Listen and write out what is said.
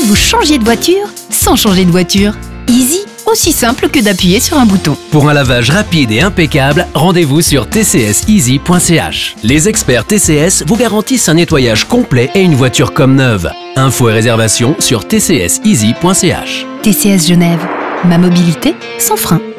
que vous changiez de voiture sans changer de voiture. Easy, aussi simple que d'appuyer sur un bouton. Pour un lavage rapide et impeccable, rendez-vous sur tcseasy.ch. Les experts TCS vous garantissent un nettoyage complet et une voiture comme neuve. Infos et réservations sur tcseasy.ch. TCS Genève, ma mobilité sans frein.